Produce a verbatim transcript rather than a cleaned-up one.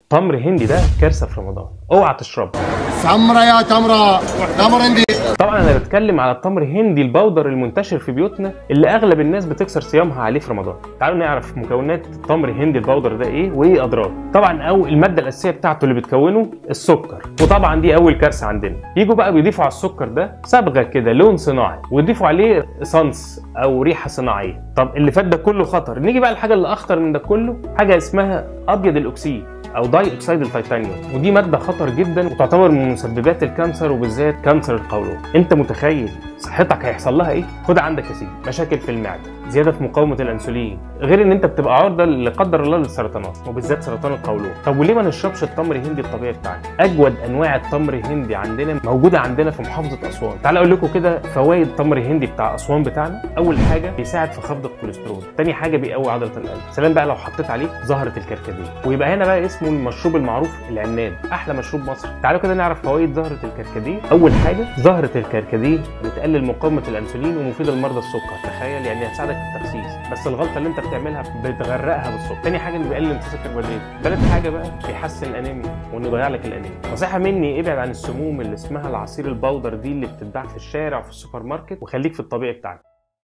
تمر هندي ده كارثه في رمضان، اوعى تشربه. سمرة يا تمرة، تمر هندي. طبعا انا بتكلم على التمر الهندي البودر المنتشر في بيوتنا اللي اغلب الناس بتكسر صيامها عليه في رمضان. تعالوا نعرف مكونات التمر الهندي البودر ده ايه وايه اضراره. طبعا او الماده الاساسيه بتاعته اللي بتكونه السكر، وطبعا دي اول كارثه عندنا. يجوا بقى بيضيفوا على السكر ده صبغه كده لون صناعي، ويضيفوا عليه صنص او ريحه صناعيه. طب اللي فات ده كله خطر. نيجي بقى الحاجه اللي اخطر من ده كله، حاجه اسمها ابيض الاكسيد او داي اكسيد التيتانيوم، ودي ماده خطر جدا وتعتبر من مسببات الكانسر وبالذات كانسر القولون. انت متخيل صحتك هيحصل لها ايه؟ خد عندك يا سيدي مشاكل في المعده، زياده في مقاومه الانسولين، غير ان انت بتبقى عرضه لا قدر الله للسرطانات وبالذات سرطان القولون. طب وليه ما نشربش التمر الهندي الطبيعي بتاعنا؟ اجود انواع التمر الهندي عندنا موجوده عندنا في محافظه اسوان. تعال اقول لكم كده فوائد التمر الهندي بتاع اسوان بتاعنا. اول حاجه بيساعد في خفض الكوليسترول، ثاني حاجه بيقوي عضله القلب، سلام بقى لو حطيت عليه زهره الكركديه. ويبقى هنا بقى اسمه المشروب المعروف العناب، احلى مشروب مصري. تعالوا كده نعرف فوائد زهره الكركديه. اول حاجه زهره الكركديه بتقلل مقاومه الانسولين ومفيده لمرضى السكر، تخيل يعني هتساعدك في التخسيس، بس الغلطه اللي انت بتعملها بتغرقها بالسكر. تاني حاجه انه بيقلل امتصاص الكربوهيدرات. ثالث حاجه بقى بيحسن الانيميا وانه يضيع لك الانيميا. نصيحه مني ابعد عن السموم اللي اسمها العصير البودر دي اللي بتتباع في الشارع وفي السوبر ماركت، وخليك في الطبيعي بتاعك.